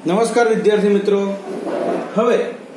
નમસ્કાર વિદ્યાર્થી મિત્રો, હવે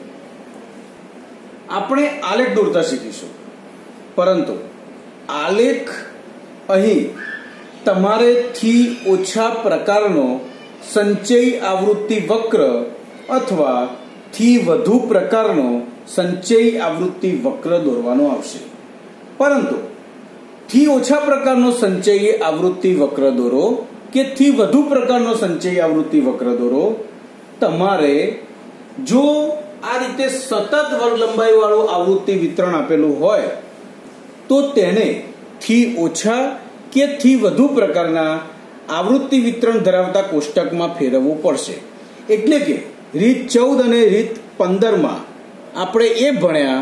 આપણે આલેખ દોરતા શીખીશું, પરંતુ આલેખ અહીં તમારે થી ઓછા પ્રકારનો સંચય આવૃત્તિ વક્ર અથવા થી વધુ પ્રકારનો સંચય આવૃત્તિ વક્ર દોરવાનો આવશે. પરંતુ થી ઓછા પ્રકારનો સંચય આવૃત્તિ વક્ર દોરો કે થી વધુ પ્રકારનો સંચય આવૃત્તિ વક્ર દોરો, તમારે જો આ રીતે સતત વર્ગ લંબાઈ વાળું આવૃત્તિ વિતરણ આપેલું હોય તો તેને થી ઓછા કે થી વધુ પ્રકારના આવૃત્તિ વિતરણ ધરાવતા કોષ્ટકમાં ફેરવવું પડશે. એટલે કે રીત 14 અને રીત 15 માં આપણે એ ભણ્યા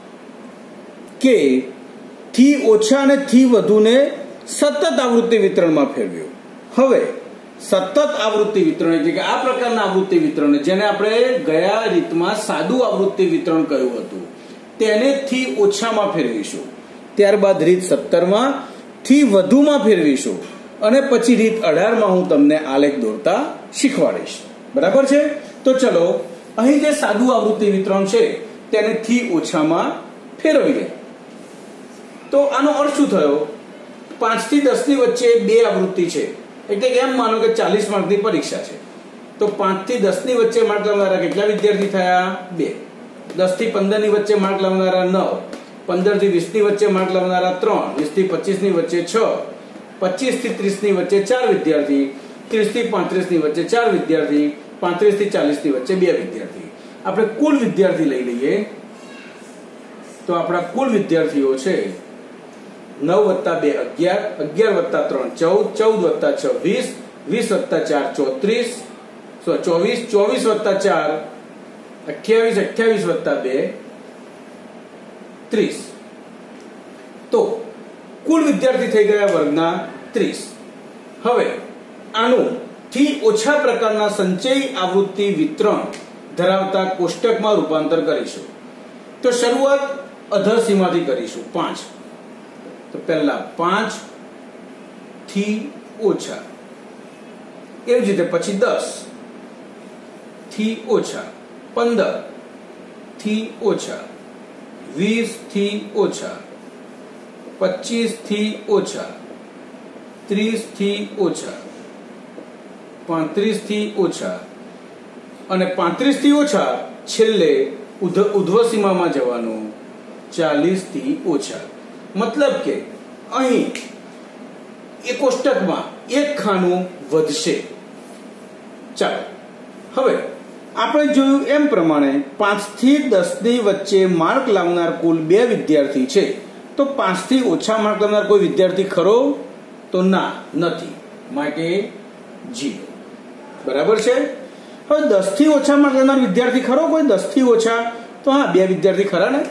કે થી ઓછા અને થી વધુને સતત આવૃત્તિ વિતરણમાં ફેરવ્યું. હવે સતત આવૃત્તિ વિતરણ એટલે કે આ પ્રકારના આવૃત્તિ વિતરણ, જેને આપણે ગયા રીતમાં સાદું આવૃત્તિ વિતરણ કહ્યું હતું, તેને થી ઓછામાં ફેરવીશું. ત્યારબાદ રીત 17 માં થી વધુમાં ફેરવીશું અને પછી રીત 18 માં હું તમને આલેખ દોરતા શીખવાડીશ. બરાબર છે? તો ચલો, અહીં જે સાદું આવૃત્તિ વિતરણ છે તેને થી ઓછામાં ફેરવીએ. તો આનો અર્થ શું થયો? 5 થી 10 ની વચ્ચે બે આવૃત્તિ છે, એટલે કે એમ માનો કે 40 માર્કની પરીક્ષા છે. તો 5 થી 10 ની વચ્ચે માર્ક લાવનારા કેટલા વિદ્યાર્થી થયા? 2. 10 થી 15 ની વચ્ચે માર્ક લાવનારા 9. 15 થી 20 ની વચ્ચે માર્ક લાવનારા 3. 20 થી 25 ની વચ્ચે 6. 25 થી 30 ની વચ્ચે 4 વિદ્યાર્થી. 30 થી 35 ની વચ્ચે 4 વિદ્યાર્થી. 35 થી 40 ની વચ્ચે 2 વિદ્યાર્થી. આપણે કુલ વિદ્યાર્થી લઈ લઈએ તો આપણા કુલ વિદ્યાર્થીઓ છે 9 + 2 11, 11 + 3 14, 14 + 6 20, 20 + 4 34, 24, 24 + 4 28, 28 + 2 30. તો કુલ વિદ્યાર્થી થઈ ગયા વર્ગના 30. હવે આનું થી ઓછા પ્રકારના સંચય આવૃત્તિ વિતરણ ધરાવતા કોષ્ટકમાં રૂપાંતર કરીશું. તો શરૂઆત અધસીમાથી કરીશું. 5. તો પહેલા 5 થી ઓછા, એવી જ રીતે પછી 10 થી ઓછા, 15 થી ઓછા, 20 થી ઓછા, 25 થી ઓછા, 30 થી ઓછા, 35 થી ઓછા અને 35 થી ઓછા છેલ્લે ઉધ્વસીમામાં જવાનું 40 થી ઓછા. મતલબ કે અહીં એ કોષ્ટકમાં એક ખાનું વધશે. ચાલો, હવે આપણે જોયું એમ પ્રમાણે 5 થી 10 ની વચ્ચે માર્ક લાવનાર કુલ 2 વિદ્યાર્થી છે. તો 5 થી ઓછા માર્ક લાવનાર કોઈ વિદ્યાર્થી ખરો? તો ના, નથી, માટે 0. બરાબર છે? હવે 10 થી ઓછા માર્ક લાવનાર વિદ્યાર્થી ખરો કોઈ? 10 થી ઓછા? તો હા, 2 વિદ્યાર્થી ખરા ને.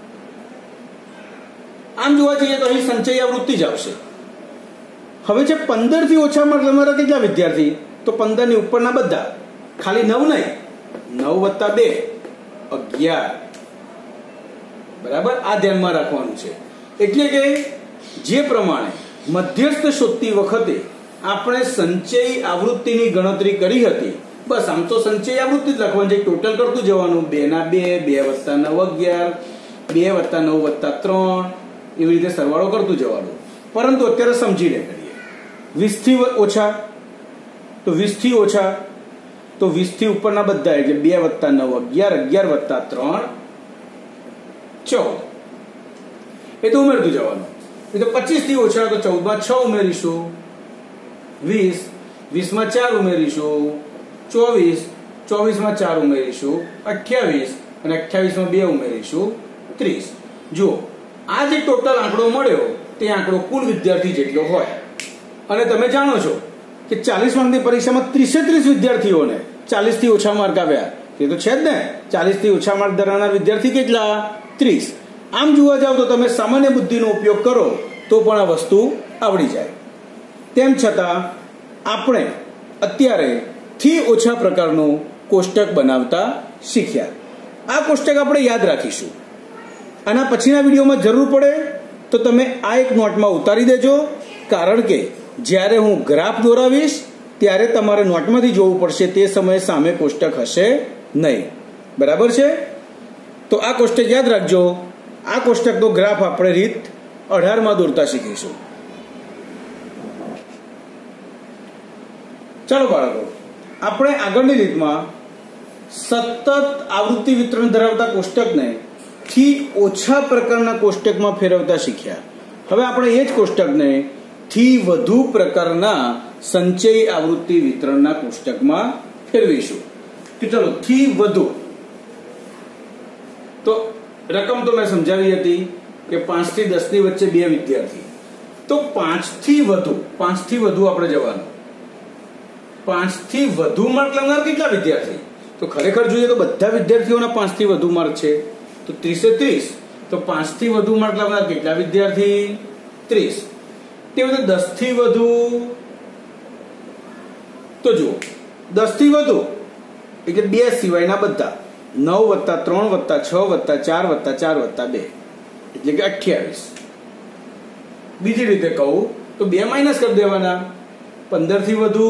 આમ જોવા જઈએ તો અહીં સંચય આવૃત્તિ જ આવશે. હવે છે 15 થી ઓછા માર્ક લાવનારા કેટલા વિદ્યાર્થી? તો 15 ની ઉપરના બધા, ખાલી 9 નહીં, 9 + 2 11. બરાબર, આ ધ્યાનમાં રાખવાનું છે. એટલે કે જે પ્રમાણે મધ્યસ્થ શોધતી વખતે આપણે સંચય આવૃત્તિની ગણતરી કરી હતી, બસ આમ તો સંચય આવૃત્તિ જ લખવાની છે, ટોટલ કરતું જવાનું. 2 ના 2, 2 + 9 11, 2 + 9 + 3, એવી રીતે સરવાળો કરતું જવાનું. પરંતુ અત્યારે સમજીને કરીએ. 20 થી ઓછા તો 20 થી ઓછા તો 20 થી ઉપરના બધા, એટલે 2 + 9 11, 11 + 3 14. એ તો ઉમેરતું જવાનું. એ તો 25 થી ઓછા તો 14 માં 6 ઉમેરીશું, 20, 20 માં 4 ઉમેરીશું, 24, 24 માં 4 ઉમેરીશું, 28 અને 28 માં 2 ઉમેરીશું, 30. જુઓ, આ જે ટોટલ આંકડો મળ્યો તે આંકડો કુલ વિદ્યાર્થી જેટલો હોય. અને તમે જાણો છો કે 40 માર્કની પરીક્ષામાં 30 વિદ્યાર્થીઓને 40 થી ઓછા માર્ક આવ્યા. તે તો છે જ ને. 40 થી ઓછા માર્ક ધરાવનાર વિદ્યાર્થી કેટલા? 30. આમ જોવા જાવ તો તમે સામાન્ય બુદ્ધિનો ઉપયોગ કરો તો પણ આ વસ્તુ આવડી જાય. તેમ છતાં આપણે અત્યારે થી ઓછા પ્રકારનું કોષ્ટક બનાવતા શીખ્યા. આ કોષ્ટક આપણે યાદ રાખીશું. આના પછીના વિડીયોમાં જરૂર પડે તો તમે આ એક નોટમાં ઉતારી દેજો, કારણ કે જ્યારે હું ગ્રાફ દોરાવીશ ત્યારે તમારે નોટમાંથી જોવું પડશે, તે સમયે સામે કોષ્ટક હશે નહીં. બરાબર છે? તો આ કોષ્ટક યાદ રાખજો. આ કોષ્ટકનો ગ્રાફ આપણે રીત 18 દોરતા શીખીશું. ચાલો બાળકો, આપણે આગળની રીતમાં સતત આવૃત્તિ વિતરણ ધરાવતા કોષ્ટકને થી ઓછા પ્રકારના કોષ્ટકમાં ફેરવતા શીખ્યા. હવે આપણે એ જ કોષ્ટકને થી વધુ પ્રકારના સંચય આવૃત્તિ વિતરણના કોષ્ટકમાં ફેરવીશું. કે ચલો થી વધુ, તો રકમ તો મેં સમજાવી હતી કે 5 થી 10 ની વચ્ચે 2 વિદ્યાર્થી. તો 5 થી વધુ આપણે જવાનું. 5 થી વધુ માર્ક લાવનાર કેટલા વિદ્યાર્થી? તો ખરેખર જોઈએ તો બધા વિદ્યાર્થીઓના 5 થી વધુ માર્ક છે, તો 30 એ 30. તો 5 થી વધુ માર્ક લાવનાર કેટલા વિદ્યાર્થી? 30. તે રીતે 10 થી વધુ, તો જુઓ 10 થી વધુ એટલે 2 સિવાયના બધા 9 + 3 + 6 + 4 + 4 + 2 એટલે કે 28. બીજી રીતે કહું તો 2 માઇનસ કરી દેવાના. 15 થી વધુ,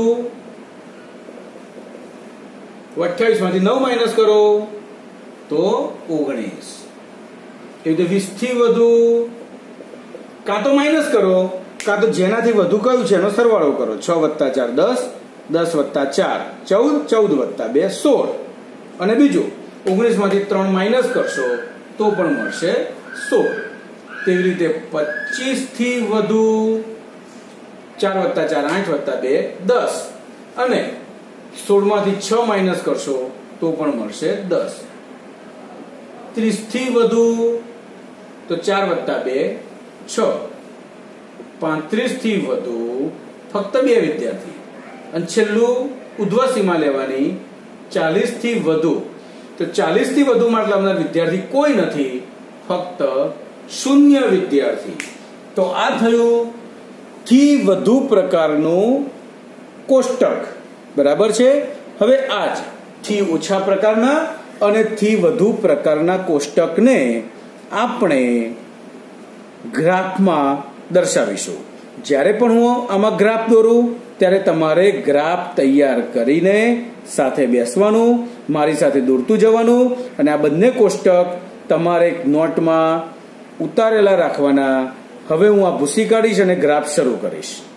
28 માંથી 9 માઇનસ કરો તો 19. એ રીતે 20 થી વધુ, કાં તો માઇનસ કરો કાં તો જેનાથી વધુ કયું છે એનો સરવાળો કરો. 6 + 4 10, 10 + 4 14, 14 + 2 16. અને બીજું 19 માંથી 3 માઇનસ કરશો તો પણ મળશે 16. તેવી રીતે 25 થી વધુ, 4 + 4 8 + 2 10. અને 16 માંથી 6 માઇનસ કરશો તો પણ મળશે 10. 30 થી વધુ તો 4 + 2 6. 35 થી વધુ ફક્ત 2 વિદ્યાર્થી. અને છેલ્લું ઉધ્વ સીમા લેવાની. 40 થી વધુ, તો 40 થી વધુ માર્ક લાવનાર વિદ્યાર્થી કોઈ નથી, ફક્ત 0 વિદ્યાર્થી. તો આ થયું થી વધુ પ્રકારનું કોષ્ટક. બરાબર છે? હવે આ જ થી ઓછા પ્રકારના અને થી વધુ પ્રકારના કોષ્ટકને આપણે ગ્રાફમાં દર્શાવીશું. જ્યારે પણ હું આમાં ગ્રાફ દોરું ત્યારે તમારે ગ્રાફ તૈયાર કરીને સાથે બેસવાનું, મારી સાથે દોરતું જવાનું, અને આ બંને કોષ્ટક તમારે નોટમાં ઉતારેલા રાખવાના. હવે હું આ ભૂસી કાઢીશ અને ગ્રાફ શરૂ કરીશ.